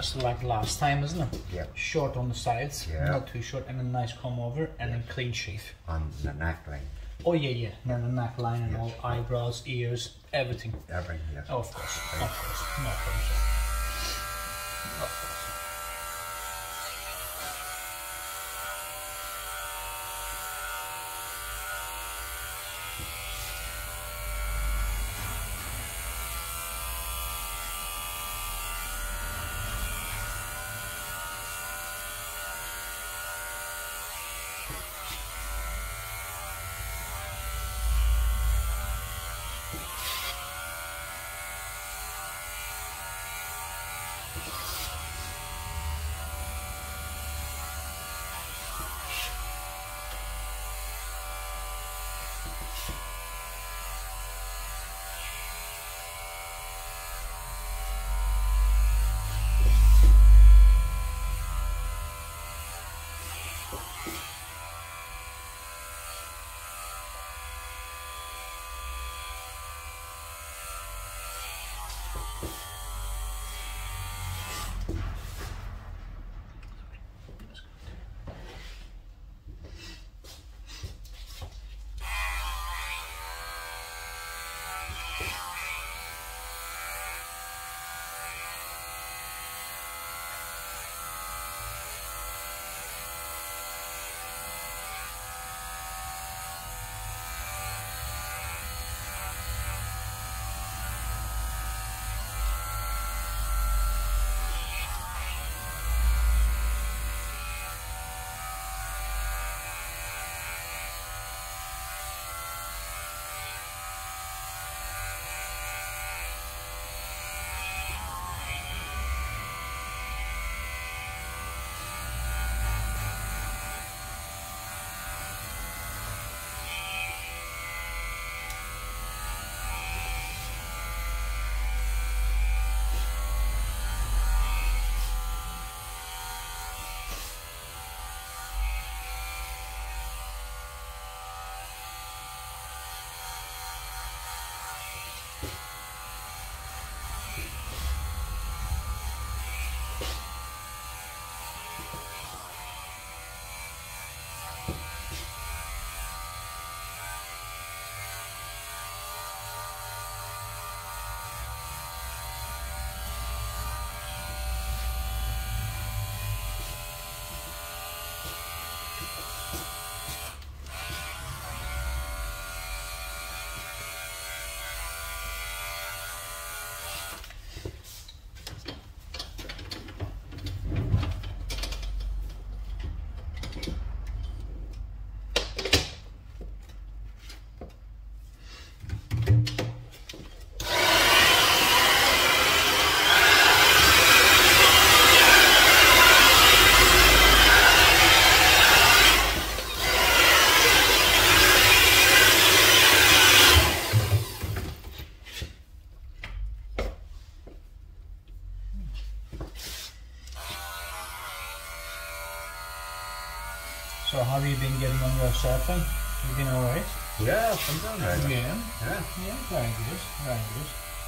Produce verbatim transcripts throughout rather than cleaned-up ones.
just like last time, isn't it? Yeah. Short on the sides, Yeah. not too short, and a nice comb over, and then clean sheath. On the neckline. Oh yeah, yeah. And then the neckline and Yes. all, eyebrows, ears, everything. Everything, yes. Oh, of course, of course, no problem, sir. Of course. So how have you been getting on your surfing? You been alright? Yeah, I'm doing right. Yeah. Yeah. Yeah, very good. Very good.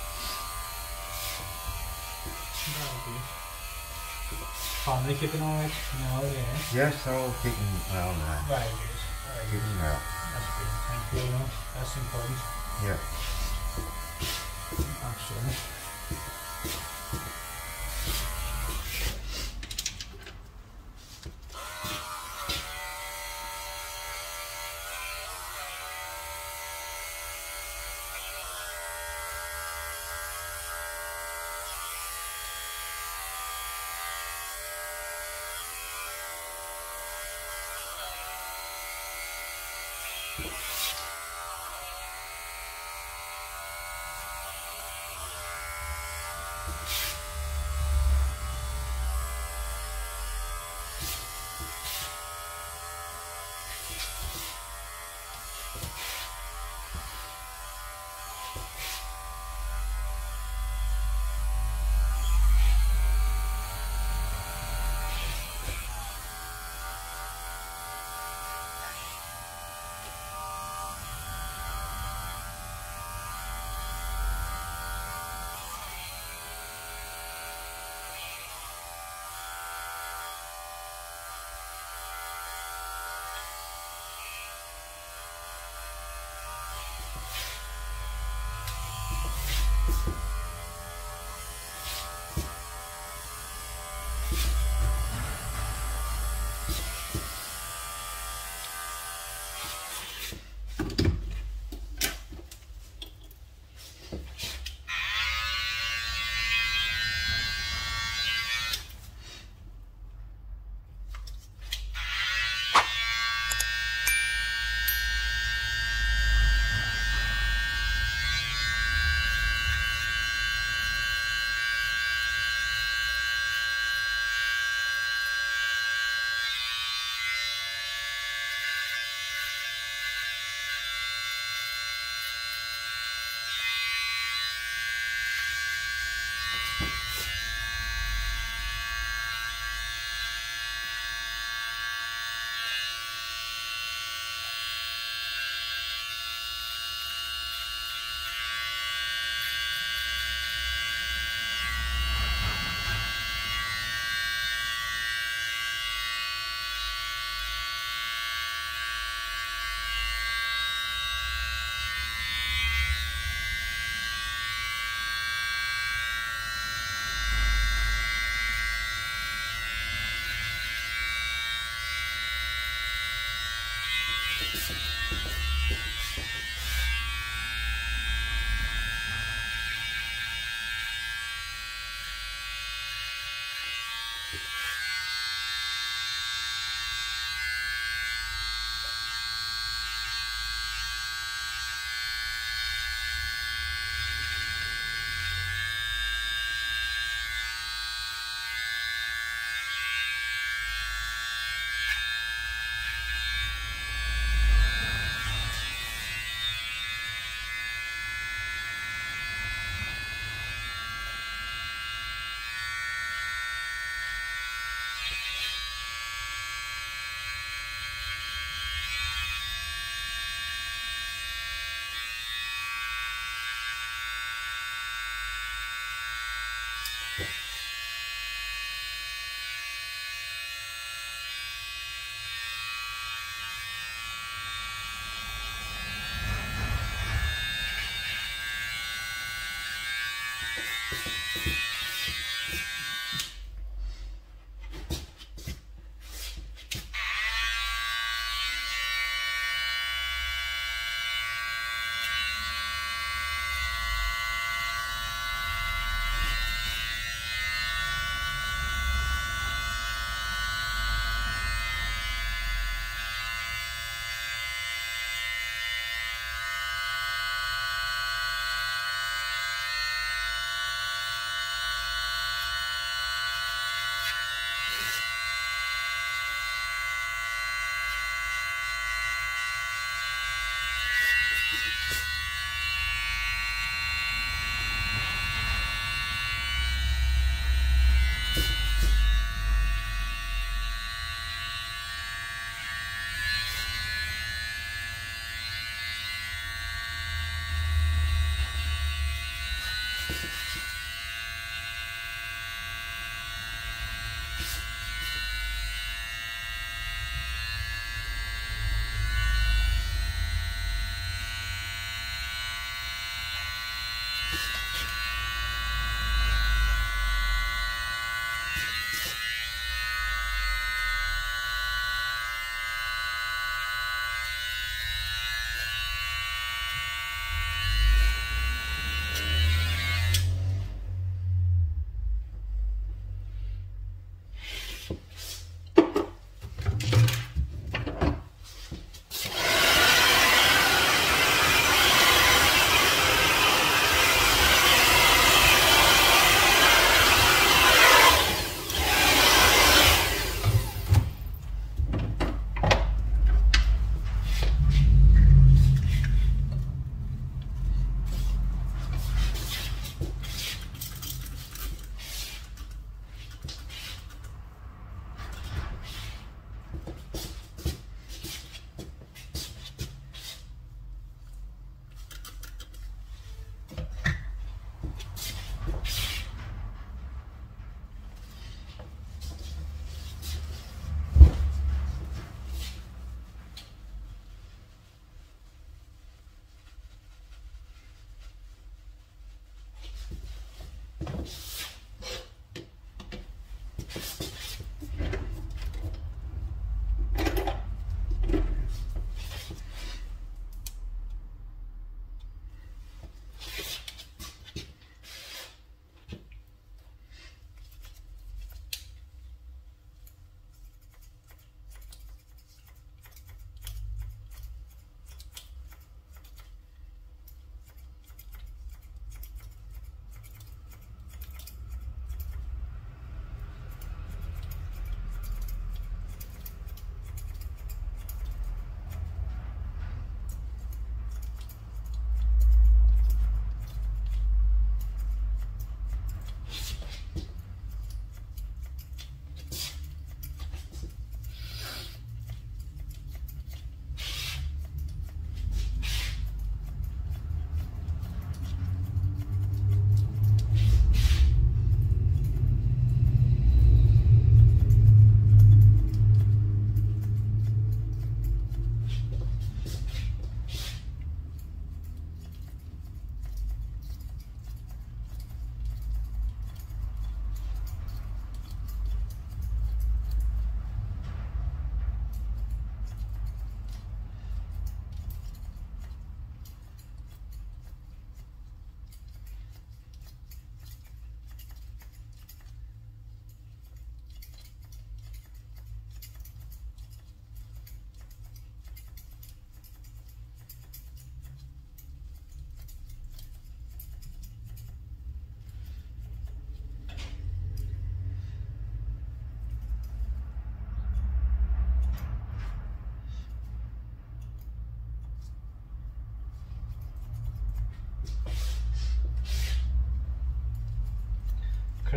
Very good. Family keeping alright? No, yeah. Yes, they're all keeping well now. Very good. Very good. Keeping well. That's good. Thank you. No, that's important. Yeah. Absolutely.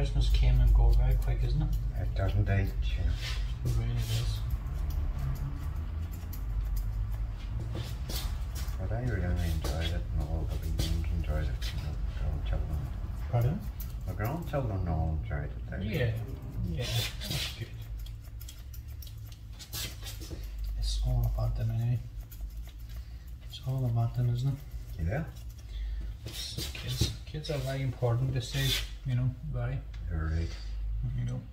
Christmas came and go very quick, isn't it? It doesn't date, yeah. It really does. But I really enjoyed it, and all the beings enjoyed it, you know, the grandchildren. Pardon? The grandchildren all enjoyed it. They Yeah, yeah, that's good. It's all about them anyway. It's all about them, isn't it? Yeah, It's kids, kids are very important this stage, you know, very, you're right. you know.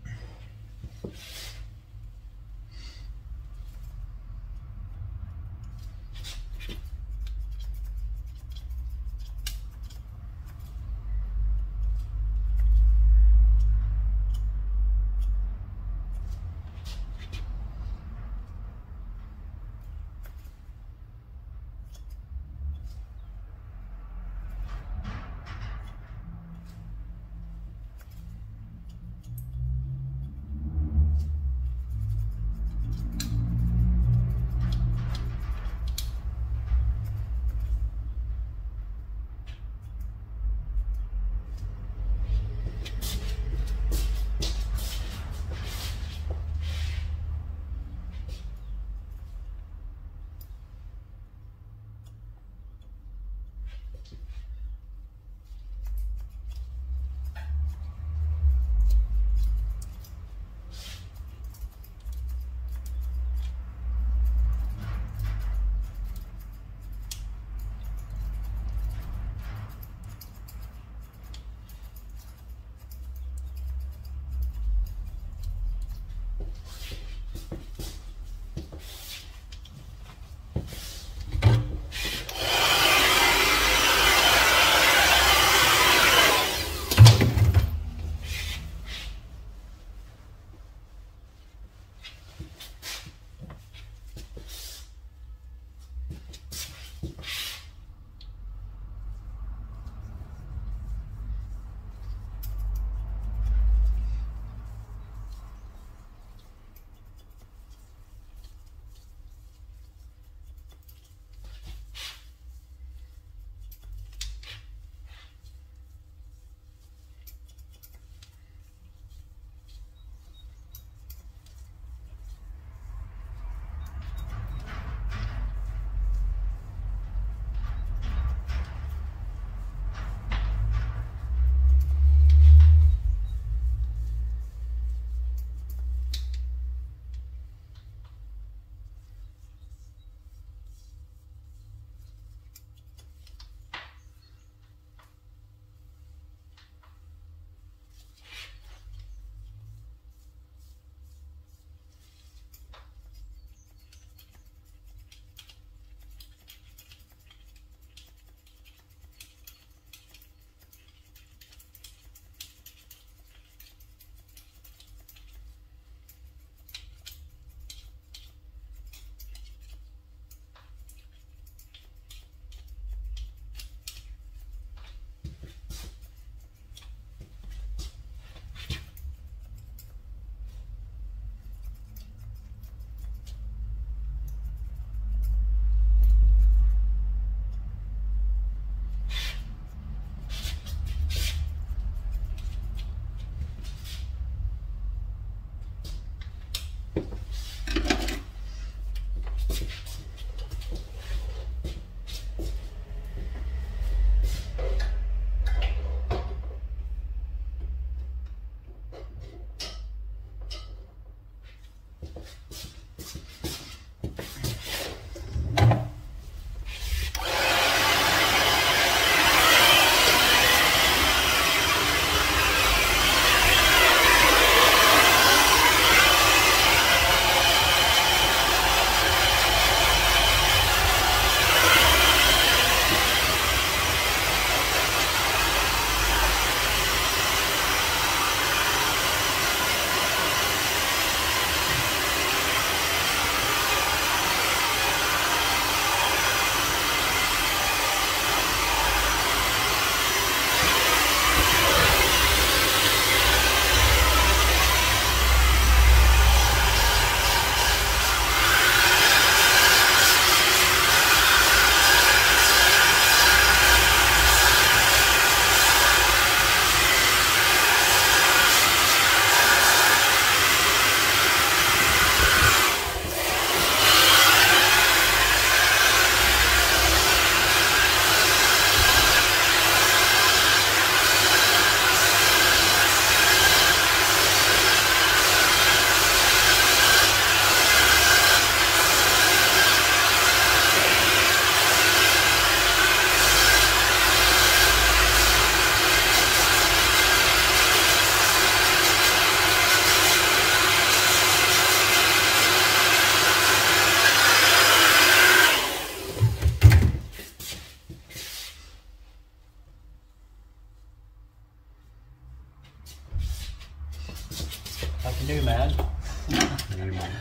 new man. New man.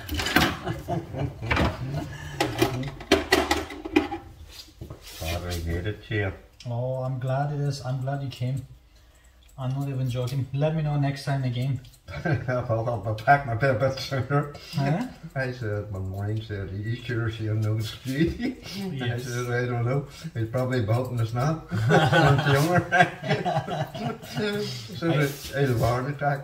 Glad I made it to you. Oh, I'm glad it is. I'm glad you came. I'm not even joking. Let me know next time again. Well, I'll pack my bed a bit sooner. Huh? I said, my mind said, are you sure she knows beauty? Yes. I said, I don't know. He's probably about in the snap. Once younger. So it's a heart attack.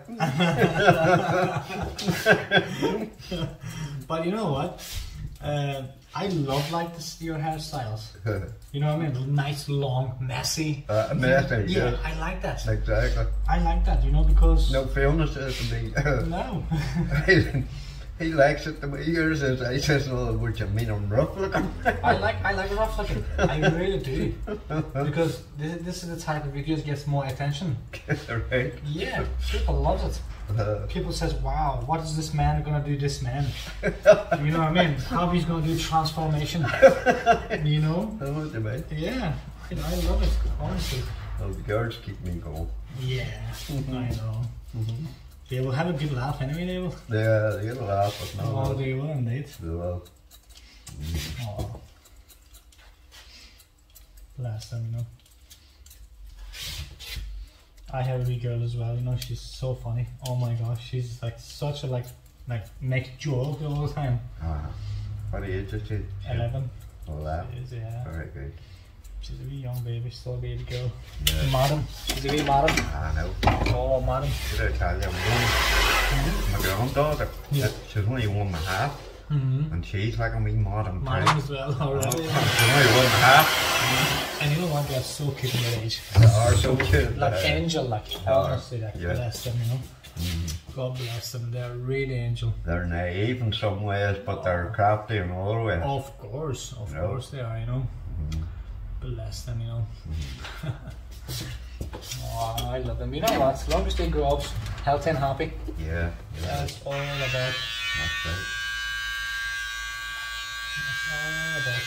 But you know what? Uh, I love like this, your hairstyles. You know what I mean? Nice, long, messy. Uh, messy, yeah, yes. I like that. Exactly. I like that, you know, because... No fairness to me. No. He likes it the way yours is. I says, well, would you mean I'm rough looking? I like I like rough looking. I really do. Because this, this is the type of videos gets more attention. Right. Yeah, people love it. Uh, People says, wow, what is this man gonna do this man? You know what I mean? How he's gonna do transformation. You know? I know what you mean. Yeah, I, I love it, honestly. Well, the girls keep me going. Yeah, I know. Mm-hmm. They will have a good laugh anyway, they will. Yeah, they get a laugh, but no. Oh, they will indeed. They will. Oh. Bless them, you know. I have a wee girl as well, you know, she's so funny. Oh my gosh, she's like such a like, like make joke all the time. Uh, what age is she? eleven. eleven. She is, yeah. Very good. She's a wee young baby, still a baby girl. Yeah. Madam, she's a wee madam. I know. Oh, madam. Did I tell you, I'm Mm-hmm. my granddaughter, Yeah. she's only one and a half, Mm-hmm. and she's like a wee madam. Madam as well, already. She's only one and a half. And you know what, they're so cute in their age. They are so cute. Like uh, angel, like, honestly, like, yeah. bless them, you know. mm, God bless them, they're really angel. They're naive in some ways, but they're crafty in other ways. Of course, of No. course they are, you know. Mm, Bless them, you know. Oh, I love them. You know what? As long as they grow up healthy and happy, yeah, yeah, that's all about. that's right. That's all about.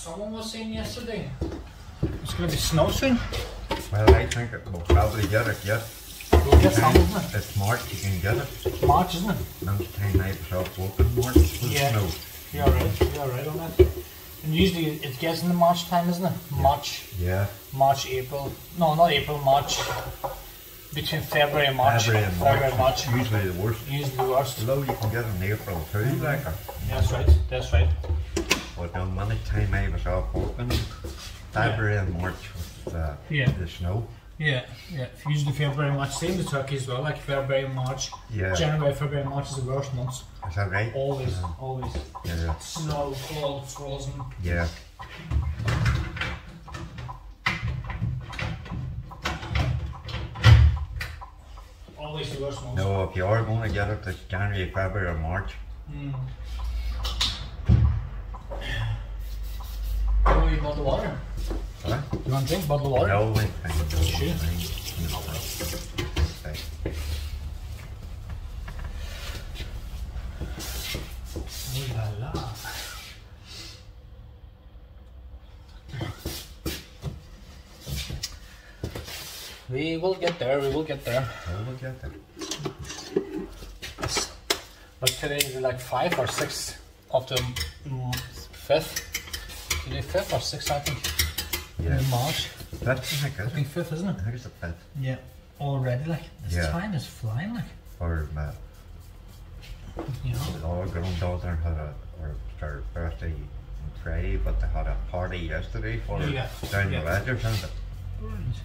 someone was saying yesterday it's going to be snow soon. Well, I think it will probably get it, yes. We'll get some, isn't it? It's March, you can get it. March, isn't it? Lunchtime night was off working March with Yeah. snow. You're right, you're right on that. And usually it gets in the March time, isn't it? March, Yeah. March, April. No, not April, March. Between February and March. February and February, March. March. Usually the worst. Usually the worst. Although you can get it in April too, like. uh, That's right, that's right. But the many time I was off working, February and March was uh, Yeah. the snow. Yeah, yeah. Usually February and March. Same with Turkey as well, like February and March. Yeah. January, February and March is the worst months. Is that right? Always, always. Yeah. Snow, cold, frozen. Yeah. Always the worst months. No, if you are going to get it, it's January, February or March. Mm. Oh, you bottle of water? Huh? You want to drink bottle of water? No, I think no, Sure. I think, no, I- Ooh la la. We will get there, we will get there. I will get it. But today is like five or six of the mm, fifth. Today fifth or sixth, I think. Yeah. In March. Fifth, I think, I is think it? fifth, isn't it? I think it's the fifth. Yeah. Already, like this Yeah. time is flying, like. Or my You know. our granddaughter had a, or her birthday on Friday, but they had a party yesterday for her Yeah. down Yeah. the ledger centre. Right.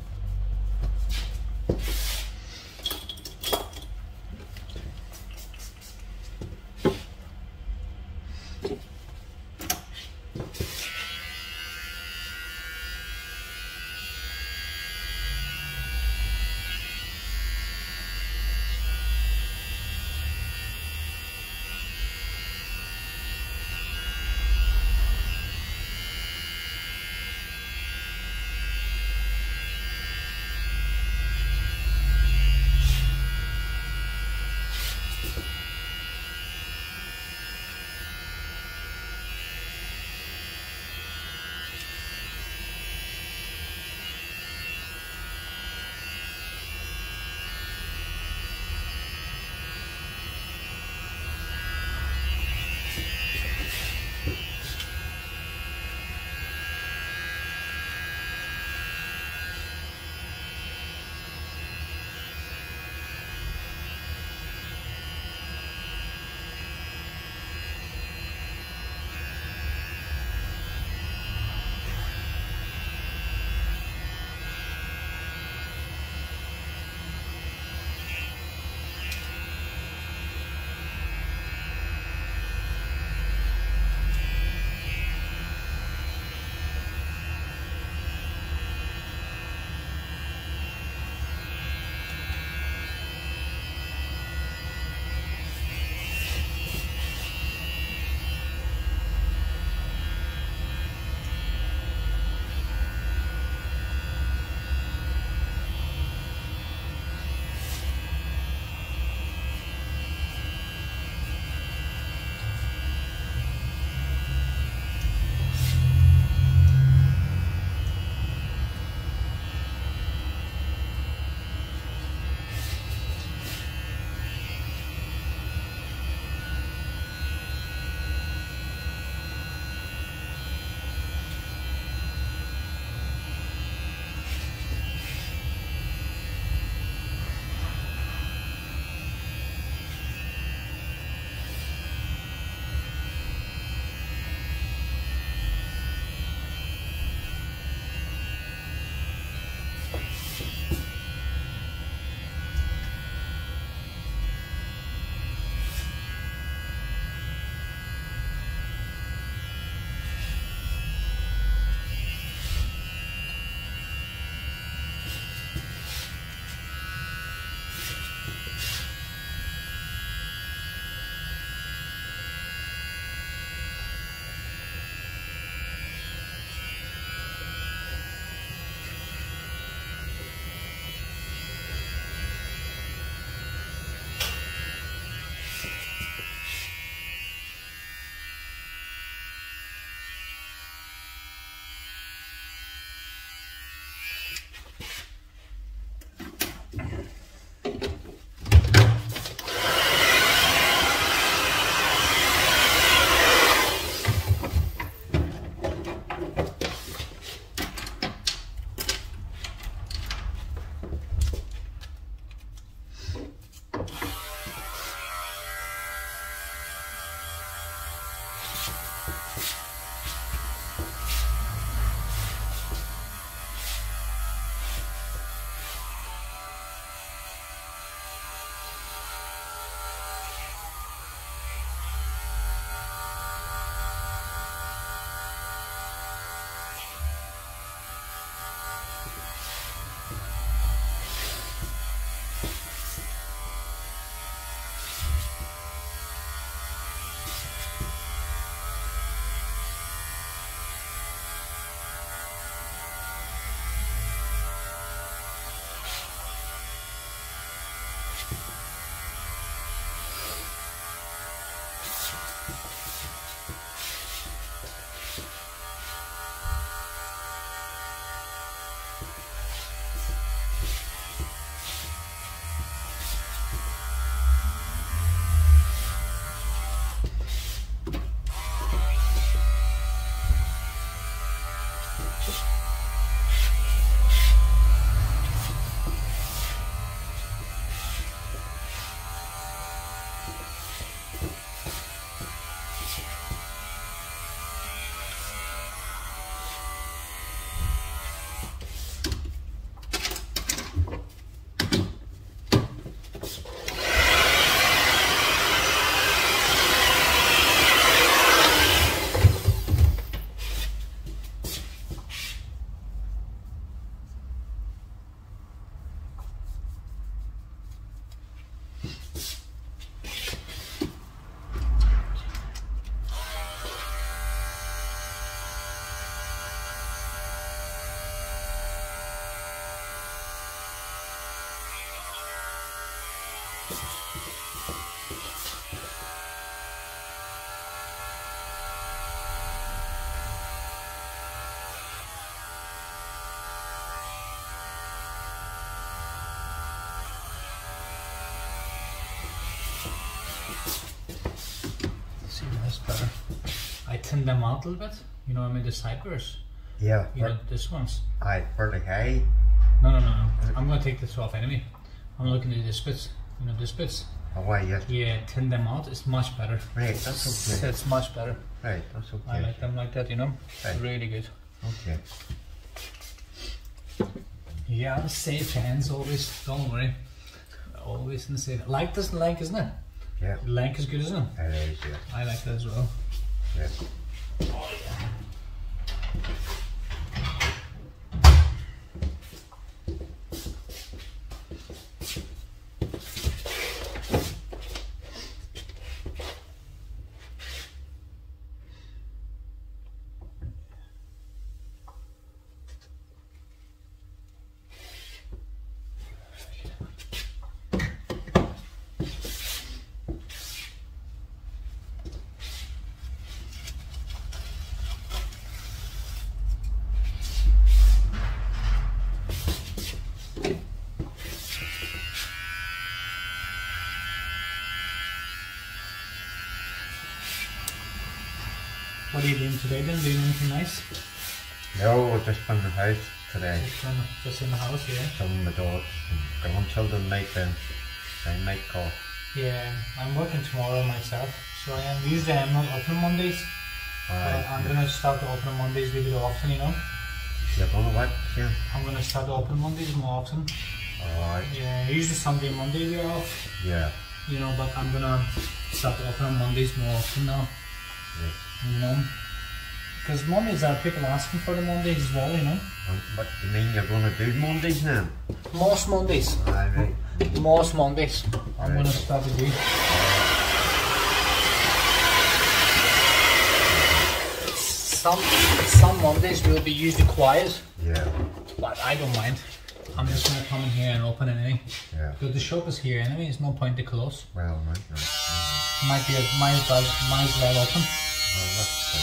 thin them out a little bit. You know what I mean? The sideburns. Yeah. You know, this ones. Aye, fairly high. No, no, no, no. I'm gonna take this off anyway. I'm looking at this bits. You know, this bits. Oh, why, yes. Yeah, thin them out. It's much better. Right, that's okay. It's much better. Right, that's okay. I like them like that, you know. Right. Really good. Okay. Yeah, safe hands always. Don't worry. Always in the safe. Like this length, isn't it? Yeah. The length is good, isn't it? It is, yeah. I like that as well. Yeah. Oh yeah. What are you doing today then? Doing anything nice? No, I've just been in the house today. Just, um, just in the house, yeah? Some of my dogs and grandchildren might then. They might call. Yeah, I'm working tomorrow myself. So I am. Usually I'm not open on Mondays. Aye. But I'm gonna start to open on Mondays a bit often, you know? You're gonna what, yeah? I'm gonna start to open Mondays more often. Alright. Yeah, usually Sunday and Monday we're off. Yeah. You know, but I'm gonna start to open on Mondays more often now. Yeah. You know? Because Mondays are people asking for the Mondays as well, you know? Um, what do you mean you're gonna do Mondays now? Most Mondays. Aye, right. Most Mondays. I'm Right. gonna start to do. Some some Mondays will be usually quiet, Yeah. but I don't mind. I'm just gonna come in here and open it anyway. Yeah. Because the shop is here anyway, there's no point to close. Well, right, right. Mm-hmm. Might be a, might as well might as well open. Well, that's fine.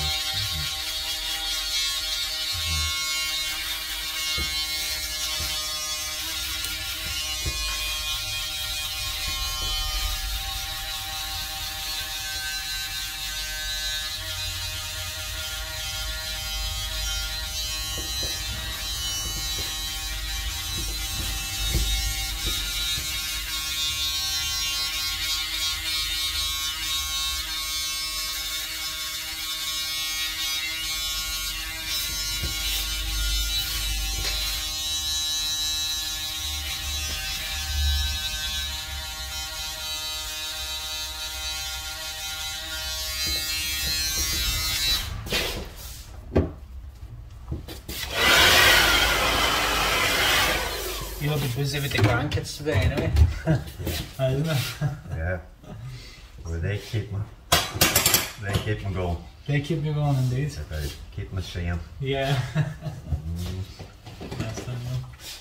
You'll be busy with the grandkids today anyway. Yeah. Isn't it? Yeah. Well, they keep me. They keep me going. They keep me going indeed. They keep me sane. Yeah. Mm. That's them, yeah.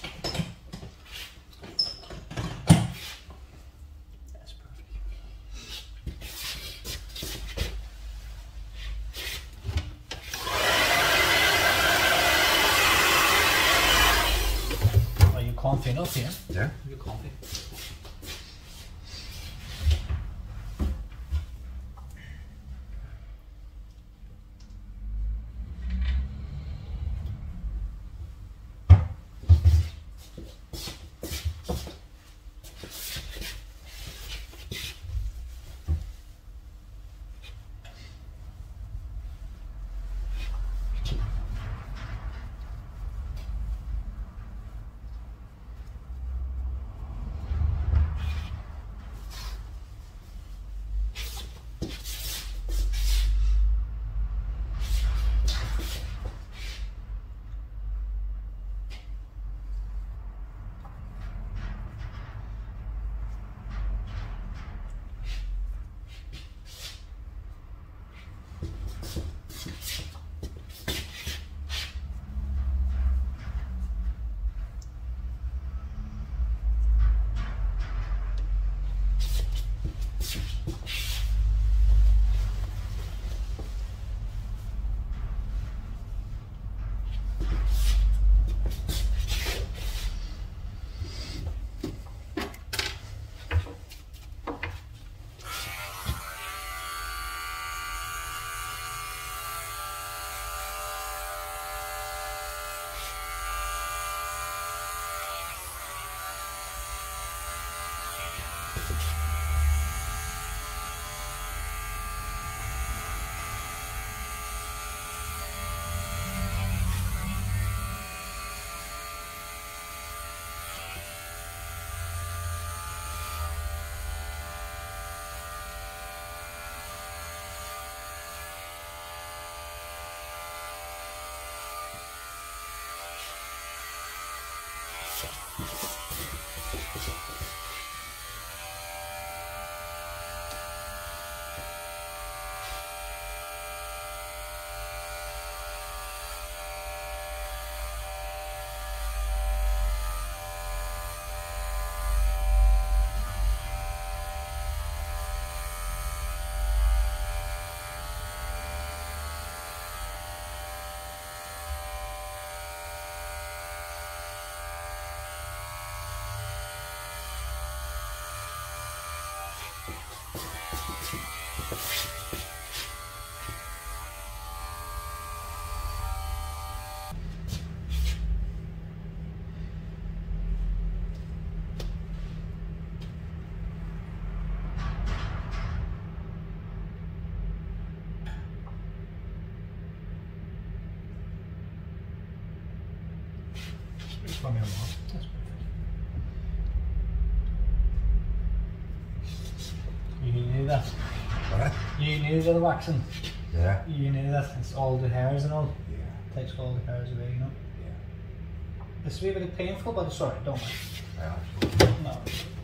That's perfect. Are you comfy enough, yeah? Yeah. You're comfy. From your mouth. That's perfect. You need that. What? You need the waxing. Yeah. You need that. It's all the hairs and all. Yeah. Takes all the hairs away, you know. Yeah. It's a bit painful, but it's alright, don't worry. Yeah. No.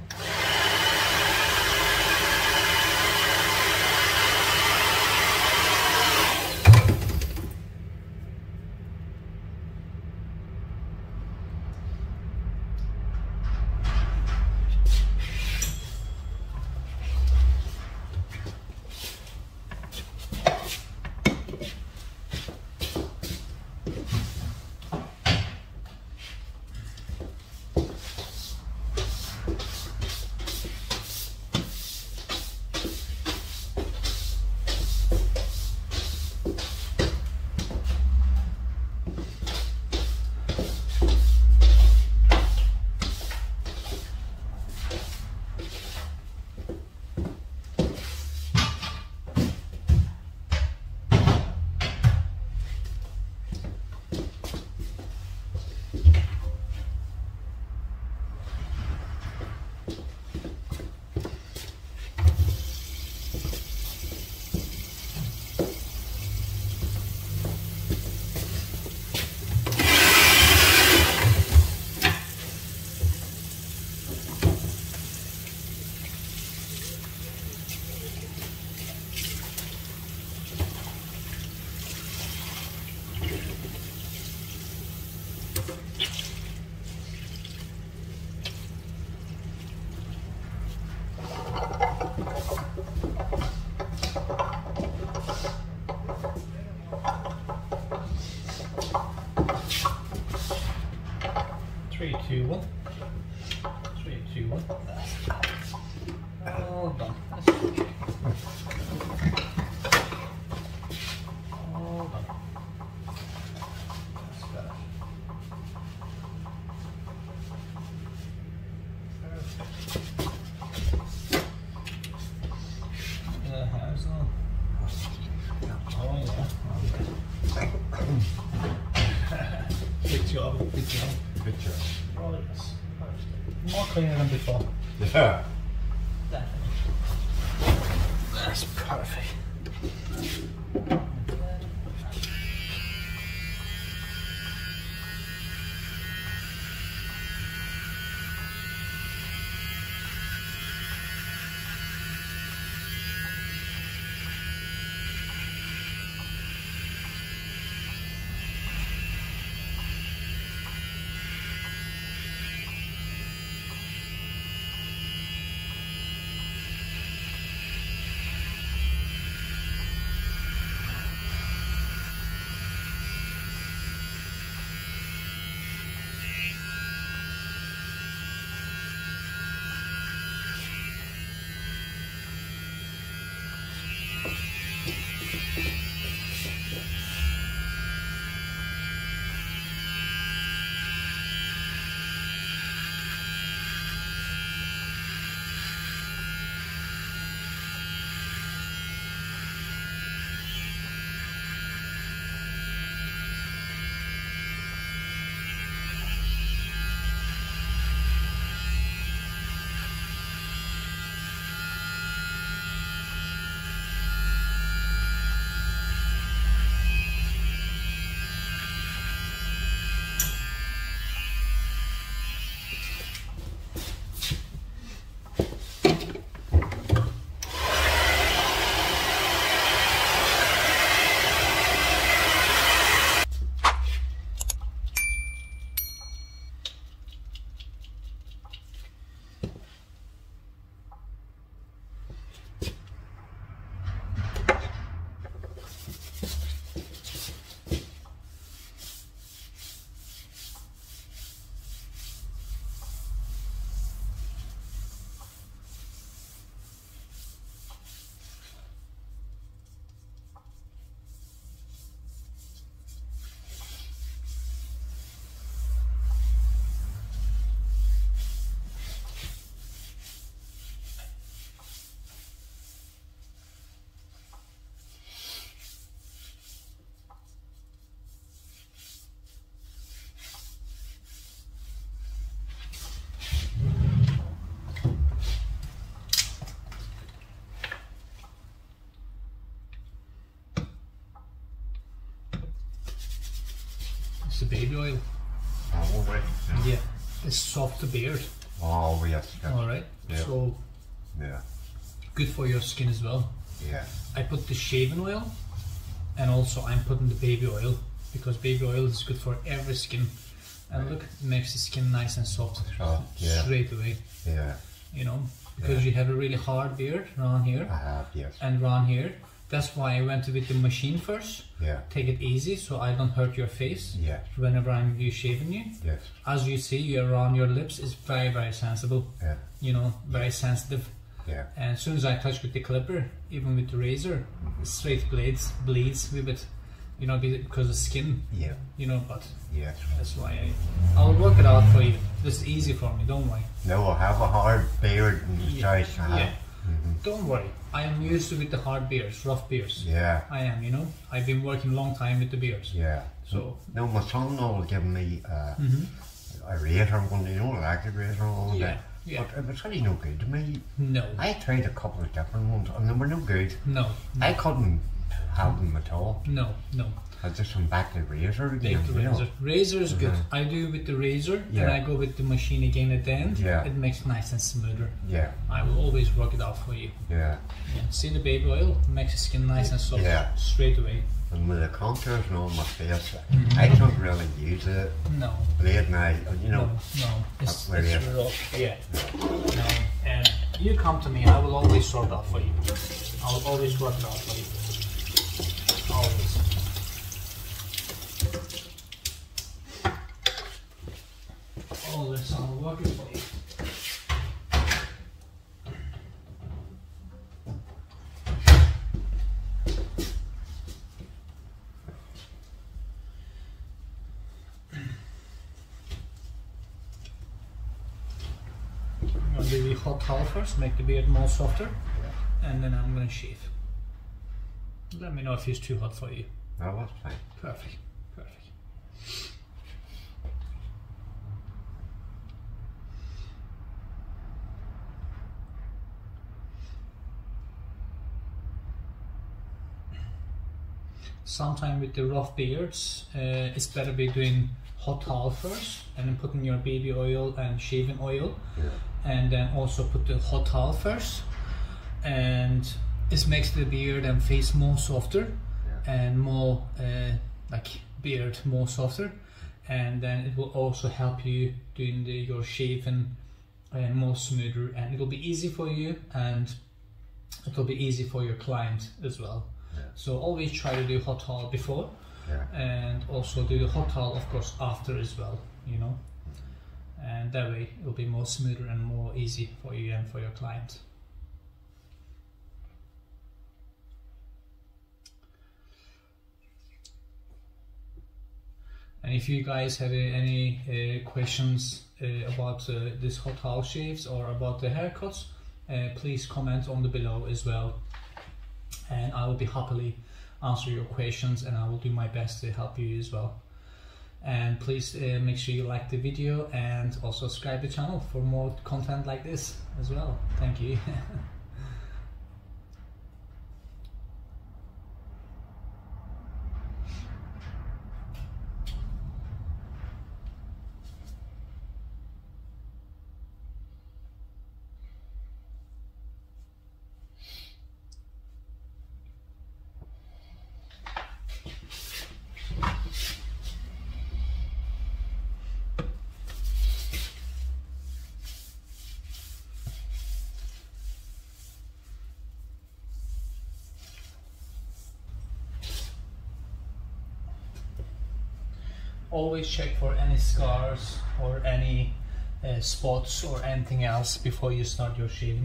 Three, two, one. Three, two, one. All done. All done. That's better. The hairs on. Oh yeah. Good job. Good job. Good job. Oh yes. More cleaner than before. Yeah. Definitely. That's perfect. baby oil. Oh, right. Yeah, it's soft beard. Oh, yes. yes. All right. Yeah. So Yeah. good for your skin as well. Yeah. I put the shaving oil, and also I'm putting the baby oil because baby oil is good for every skin. And Right. look, it makes the skin nice and soft Soft, yeah. straight away. Yeah. You know, because Yeah. you have a really hard beard around here I have, yes. and around here. That's why I went with the machine first. Yeah. Take it easy so I don't hurt your face Yeah. whenever I'm you shaving you. Yes. As you see, your around your lips is very very sensible. Yeah. You know, very sensitive. Yeah. And as soon as I touch with the clipper, even with the razor, straight blades bleeds with it. You know, because of skin. Yeah. You know, but Yes. that's why I I'll work it out for you. This is easy for me. Don't worry. No, I have a hard beard and it's Yeah. nice. I have. Yeah. Don't worry. I am used to with the hard beards, rough beards. Yeah. I am. You know, I've been working a long time with the beards. Yeah. So. No, my son will give me uh, Mhm. a razor, one, you know, electric razor and all Yeah, that. yeah. But it was really no good to me. No. I tried a couple of different ones and they were no good. No. I couldn't have them at all. No. No. I just went back to the razor again. Take the you know. razor. Razor is good. Mhm. I do with the razor, Yeah. then I go with the machine again at the end. Yeah. It makes it nice and smoother. Yeah. I will always work it out for you. Yeah. Yeah. See the baby oil makes the skin nice and soft Yeah. straight away. And with the contours and all my face, Mhm. I don't really use the No. blade now, you know. No. No. It's, Where it's you- rough. Yeah. No. And you come to me, I will always sort it out for you. I will always work it out for you. Always. Always, I'll work it for you. I'm going to do the hot towel first, make the beard more softer, and then I'm going to shave. Let me know if it's too hot for you. No, that's fine. Perfect, perfect. Sometimes with the rough beards, uh, it's better be doing hot towel first, and then putting your baby oil and shaving oil, Yeah. and then also put the hot towel first, and this makes the beard and face more softer, Yeah. and more uh, like beard more softer, and then it will also help you doing the, your shaving uh, more smoother, and it'll be easy for you, and it'll be easy for your client as well. Yeah. So always try to do hot towel before, Yeah. and also do the hot towel of course after as well, you know, and that way it'll be more smoother and more easy for you and for your client. And if you guys have uh, any uh, questions uh, about uh, this hot towel shaves or about the haircuts, uh, please comment on the below as well, and I will be happily answer your questions, and I will do my best to help you as well. And please uh, make sure you like the video and also subscribe to the channel for more content like this as well. Thank you. Always check for any scars or any uh, spots or anything else before you start your shaving.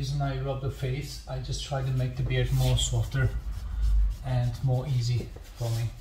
reason I rub the face. I just try to make the beard more softer and more easy for me.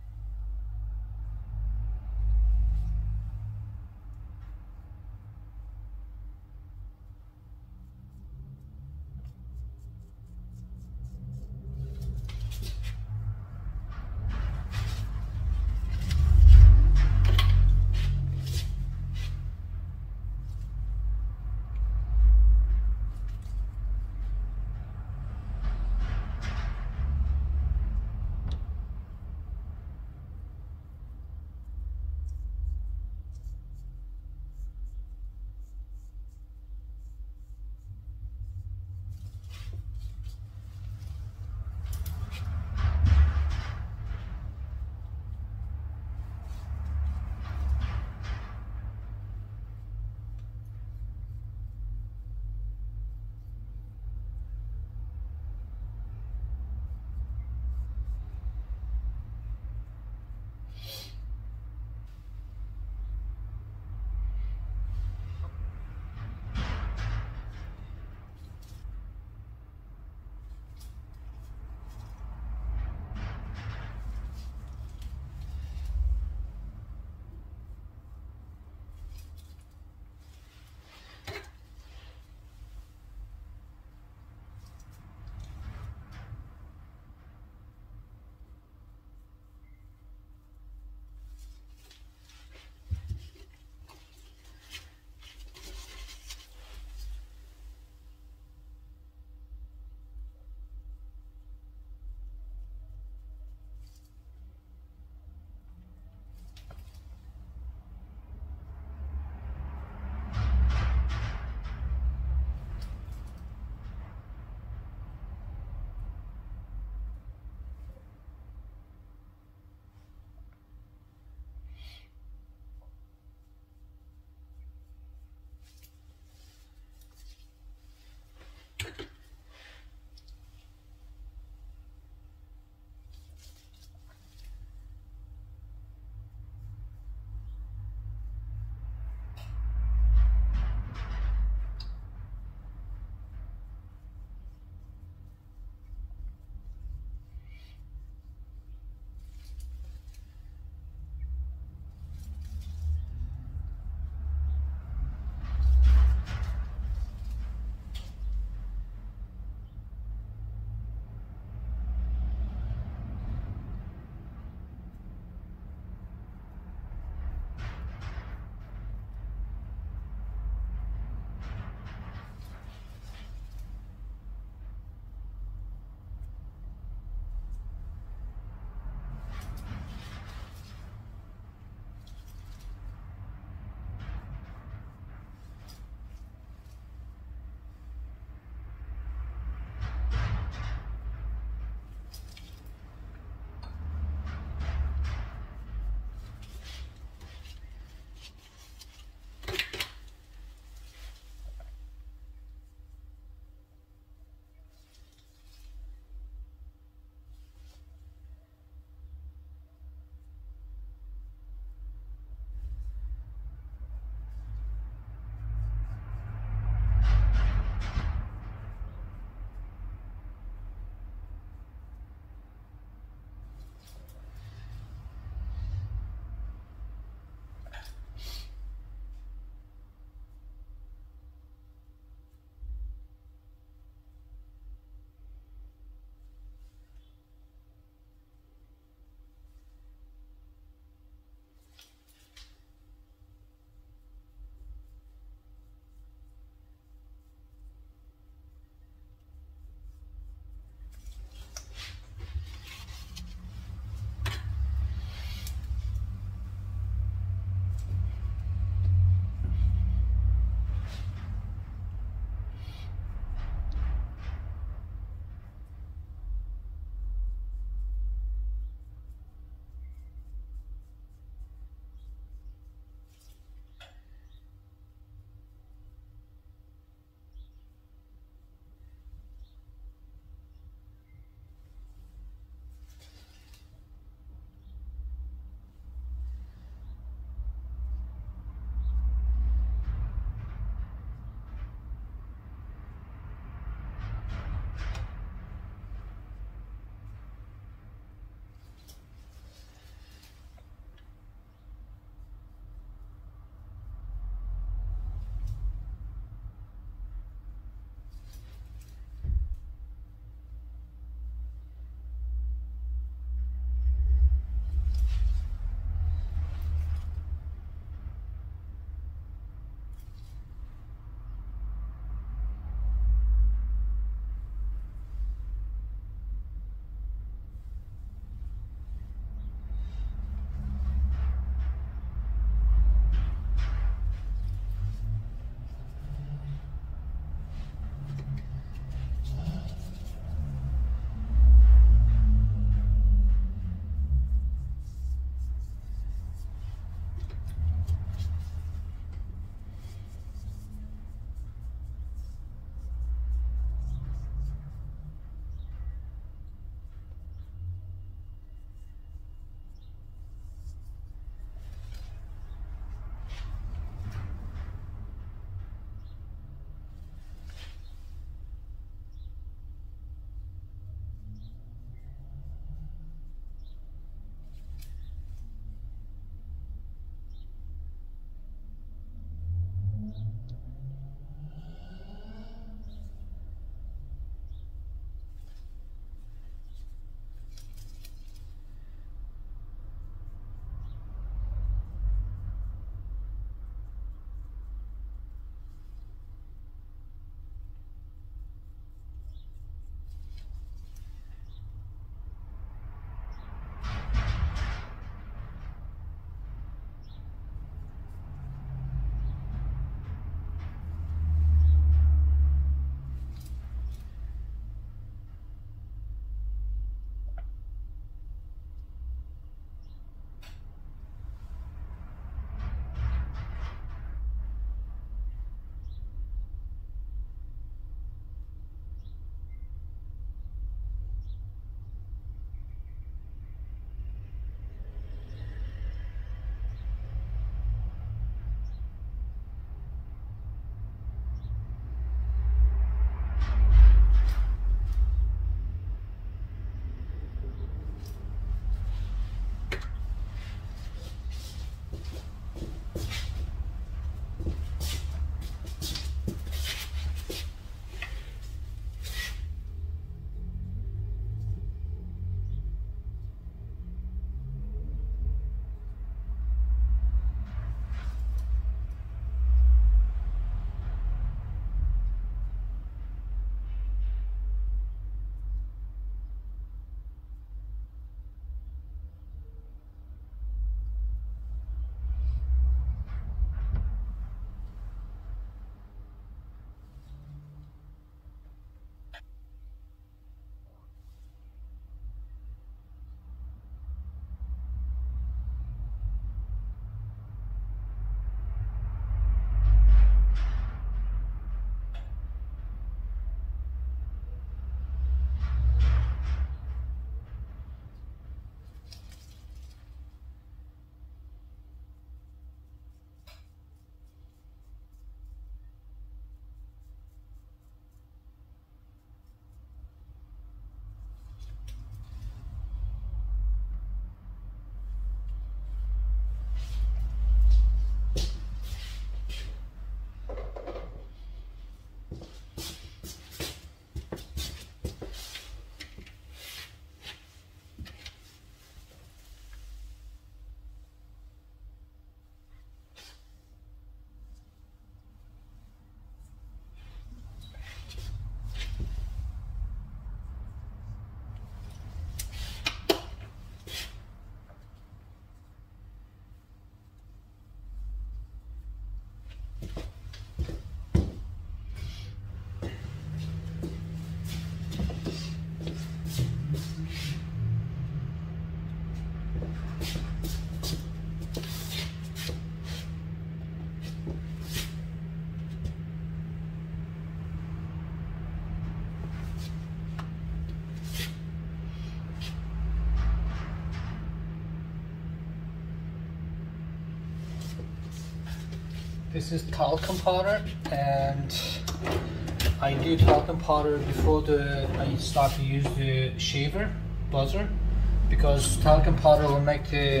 This is talcum powder, and I do talcum powder before the I start to use the shaver buzzer, because talcum powder will make the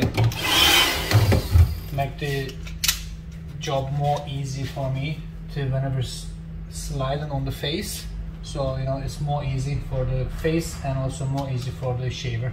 make the job more easy for me to whenever sliding on the face. So you know, it's more easy for the face and also more easy for the shaver.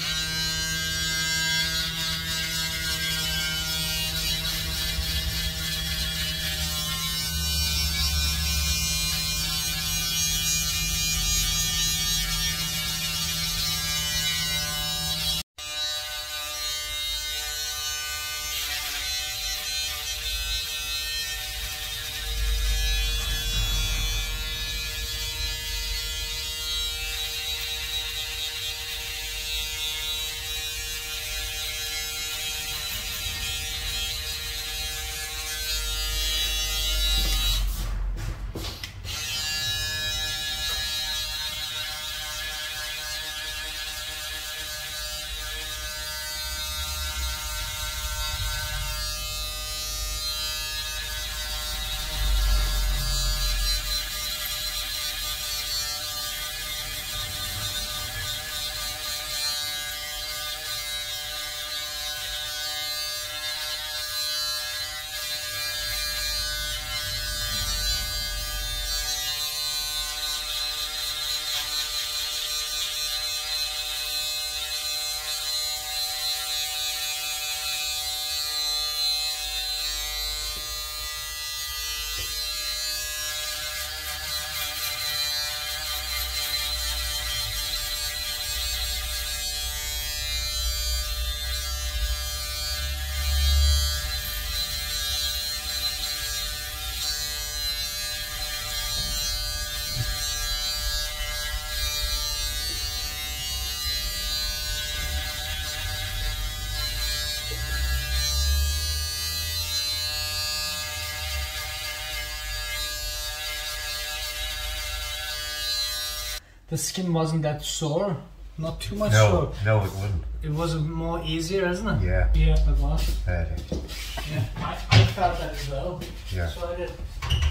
The skin wasn't that sore, not too much no, sore. No, it wouldn't. It was more easier, isn't it? Yeah. Yeah, it was. Very. Yeah, I, I felt that as well. Yeah. So I did.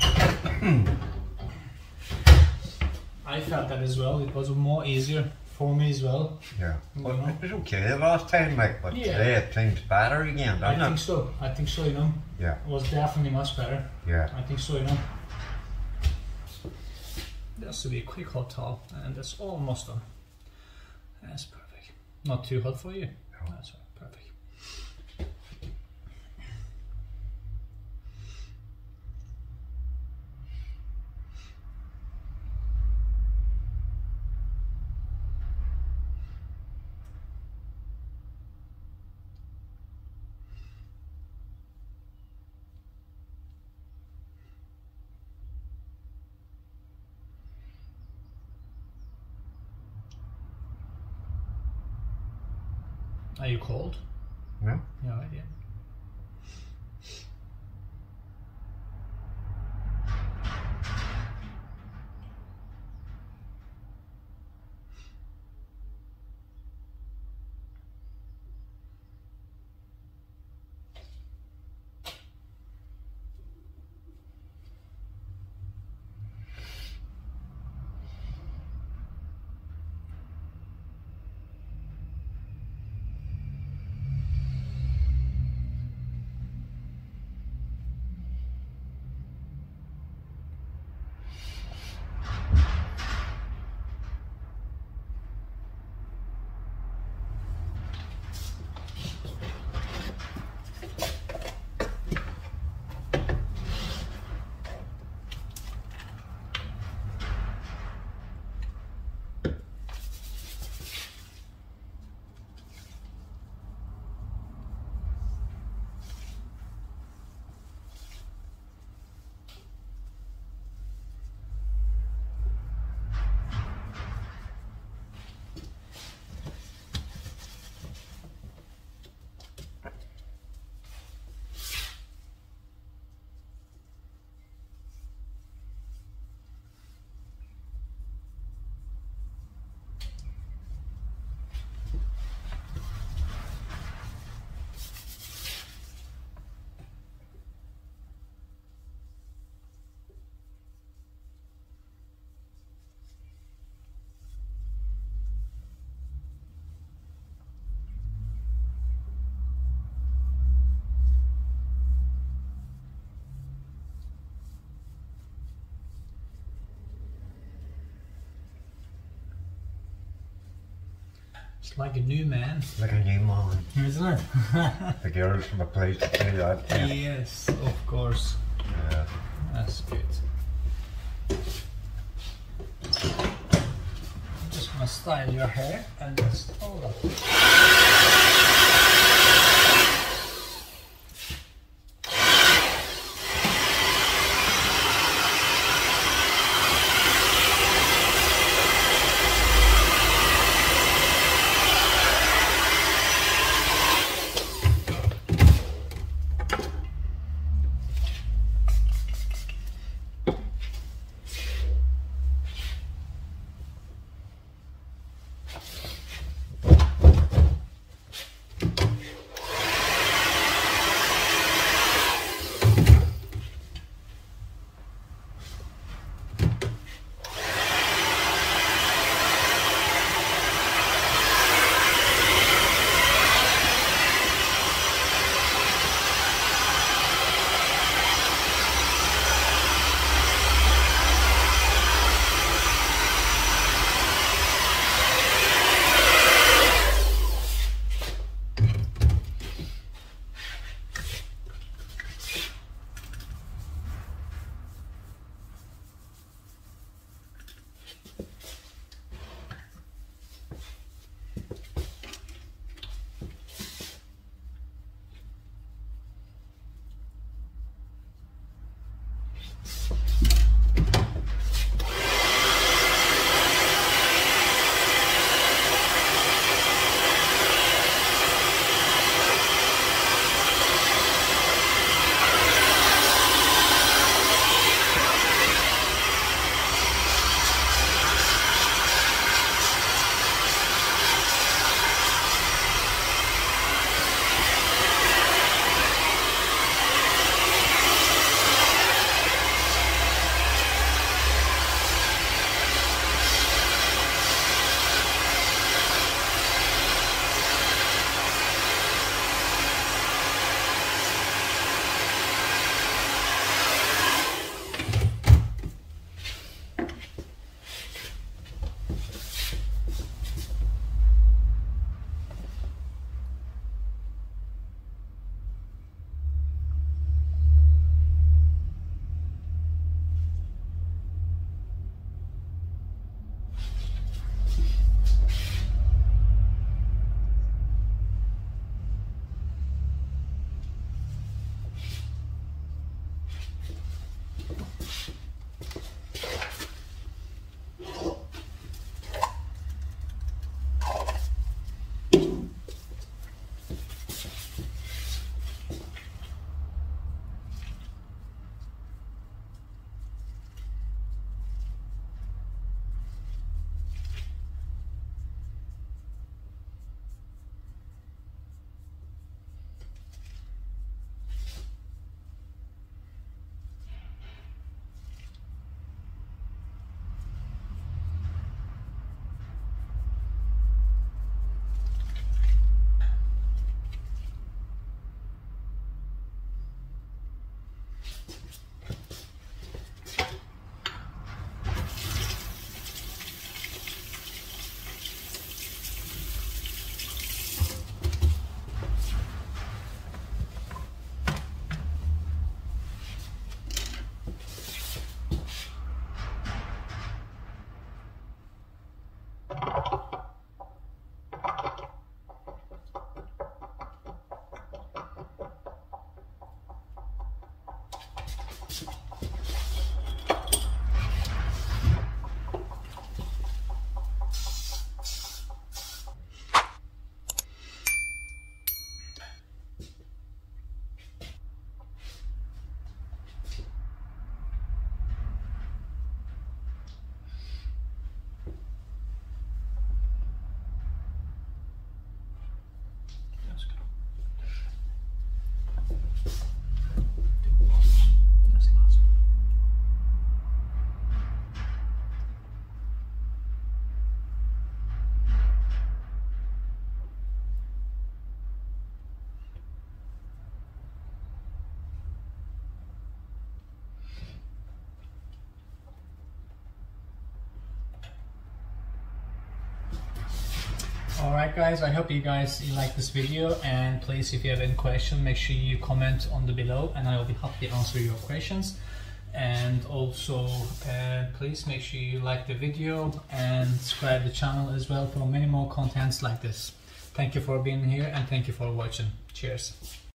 I felt that as well. It was more easier for me as well. Yeah. But You know? it was okay the last time, like, but Yeah. today it seems better again, I doesn't think it? so. I think so, you know. Yeah. It was definitely much better. Yeah. I think so, you know. This will be a quick hot towel, and that's almost done. That's perfect. Not too hot for you? No. That's right, perfect. Are you cold? No? Yeah, right, yeah. It's like a new man. Like a new man. Isn't it? The girls from a place to say that. Yeah. Yes, of course. Yeah. That's good. I'm just gonna style your hair and just hold up. Alright guys, I hope you guys you like this video, and please, if you have any question, make sure you comment on the below and I will be happy to answer your questions. And also uh, please make sure you like the video and subscribe the channel as well for many more contents like this. Thank you for being here and thank you for watching. Cheers.